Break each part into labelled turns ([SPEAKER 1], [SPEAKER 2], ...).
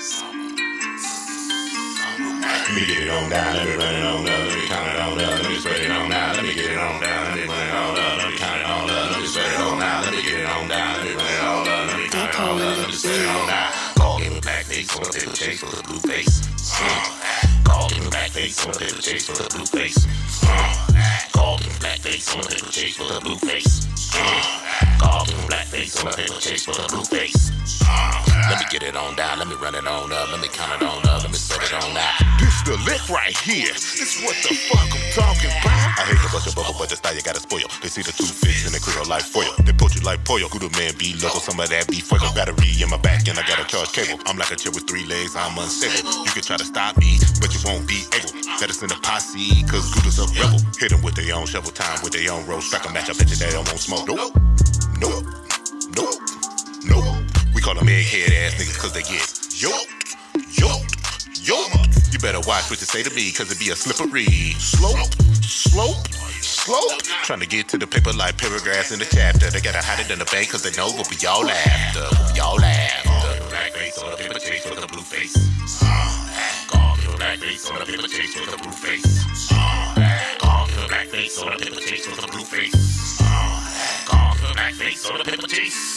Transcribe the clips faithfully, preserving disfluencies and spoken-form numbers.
[SPEAKER 1] Let me get it on down, let me run it on up, let me count it on up, let me spread it on down, let me get it on down, let me run it on up, let me count it on up, let me spread it on down, let me get it on down, let me run it on up, let me count it on up, let me spread it on down. Call him blackface on a paper chase with a blue face. Call him blackface on a paper chase with a blue face. Call him blackface on a paper chase with a blue face. Call him blackface on a paper chase with a blue face. Let me get it on down, let me run it on up, let me count it on up, let me spread it on out.
[SPEAKER 2] This the lick right here. This what the fuck I'm talking about. I hate to bust your bubble, but the style you gotta spoil. They see the two fish and they create like foil. They poach you like pollo. Good man be local, some of that be fuego. Battery in my back and I got a charge cable. I'm like a chair with three legs, I'm unstable. You can try to stop me, but you won't be able. Let us in the posse, cause Gouda's a rebel. Hit them with their own shovel time, with their own roll. Strike a match, I bet you they don't want smoke. Nope, nope, nope, nope. We call them egghead ass niggas cause they get yoked, yoked, yoked. You better watch what you say to me cause it be a slippery slope, slope, slope. Trying to get to the paper like paragraphs in the chapter. They gotta hide it in the bank cause they know what we all after, what we all after. Blackface on a paper chase with a blue face. Call me a blackface on a paper chase with a blue face. Call me a blackface on a paper chase with a blue face. Call me a blackface on a paper chase.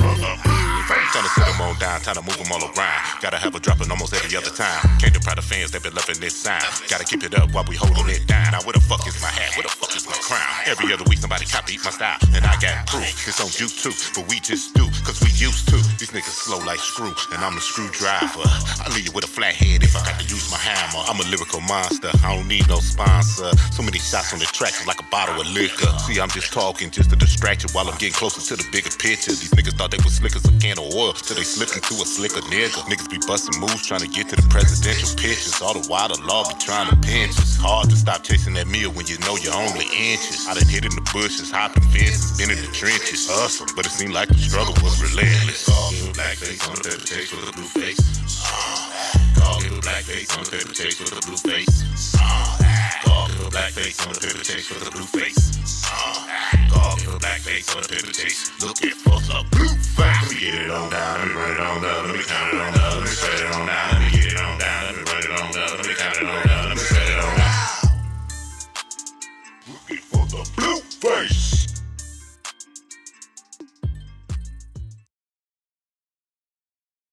[SPEAKER 2] Time to set them on down, time to move them all around. Gotta have a dropping almost every other time. Can't deprive the fans that been loving this sound. Gotta keep it up while we holding it down. Now where the fuck is my hat? Where the fuck is my crown? Every other week somebody copied my style, and I got proof. It's on YouTube, but we just do, cause we used to. These niggas slow like screw, and I'm the screwdriver. I leave you with a flat head if I got to use my hammer. I'm a lyrical monster, I don't need no sponsor. So many shots on the track, it's like a bottle of liquor. See, I'm just talking just to distract you while I'm getting closer to the bigger picture. These niggas thought they was slick as a can of oil till they slipped into a slicker nigga. Niggas be busting moves trying to get to the presidential pictures. All the while the law be trying to pinch us. Hard to stop chasing that meal when you know you're only inches. I done hit in the bushes, hopping fences, been in the trenches. Hustle, but it seemed like the struggle was relentless. Call me a blackface on a paper chase with a blue face. Call me a blackface on a paper chase with a blue face. Call me a blackface on a paper chase with a blue face. Call me a blackface on a paper chase. Looking for a blue face. Let me get it on down, let me run it on up, let me count it on up, let me spread it on down, let me get it on down, let me run it on up, let me count it on up.